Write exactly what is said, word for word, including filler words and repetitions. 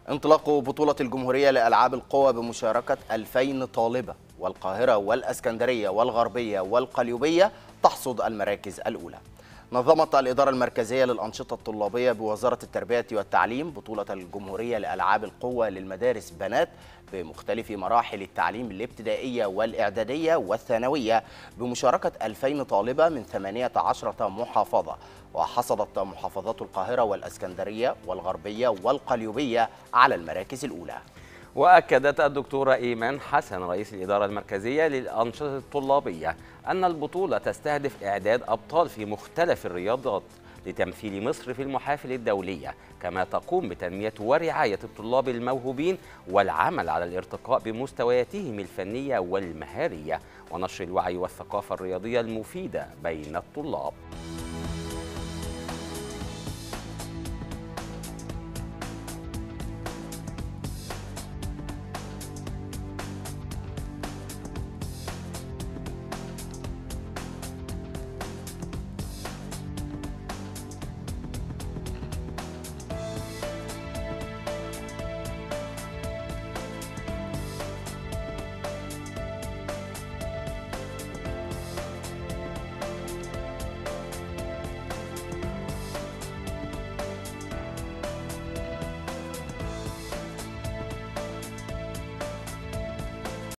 انطلاق بطولة الجمهورية لألعاب القوى بمشاركة ألفين طالبة، والقاهرة والأسكندرية والغربية والقليوبية تحصد المراكز الأولى. نظمت الإدارة المركزية للأنشطة الطلابية بوزارة التربية والتعليم بطولة الجمهورية لألعاب القوى للمدارس بنات بمختلف مراحل التعليم الابتدائية والإعدادية والثانوية بمشاركة ألفين طالبة من ثمانية عشرة محافظة. وحصدت محافظات القاهرة والأسكندرية والغربية والقليوبية على المراكز الأولى. وأكدت الدكتورة إيمان حسن رئيس الإدارة المركزية للأنشطة الطلابية أن البطولة تستهدف إعداد أبطال في مختلف الرياضات لتمثيل مصر في المحافل الدولية، كما تقوم بتنمية ورعاية الطلاب الموهوبين والعمل على الارتقاء بمستوياتهم الفنية والمهارية ونشر الوعي والثقافة الرياضية المفيدة بين الطلاب.